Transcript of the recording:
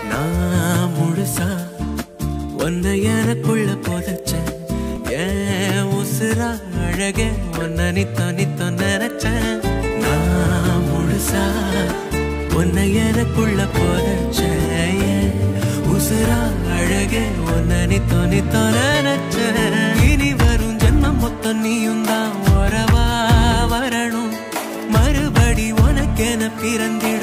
நான் முழுசா ஒன்ன எனக்குள்ள புதைச்சேன் ஏன் உசுரா அழகே ஒன்ன நித்தோ நித்தோ நினைச்சேன் நான் முழுசா ஒன்ன எனக்குள்ள புதைச்சேன் ஏன் உசுரா அழகே ஒன்ன நித்தோ நித்தோ நினைச்சேன் இனி வரும் ஜென்மம் மொத்தம் நீயும் தான் உறவா வரணும் மறுபடி உனக்கென பிறந்தே